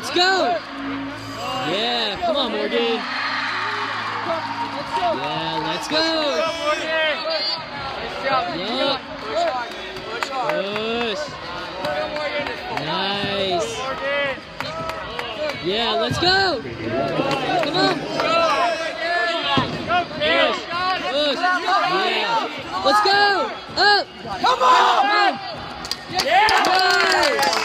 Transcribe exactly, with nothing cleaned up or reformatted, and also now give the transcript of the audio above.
Let's go. Yeah, come on, Morgan. Yeah, let's go. Yeah. Push. Nice. Yeah, let's go. Come on. Push. Push. Yeah. Let's go. Up. Come on. Come on. Nice.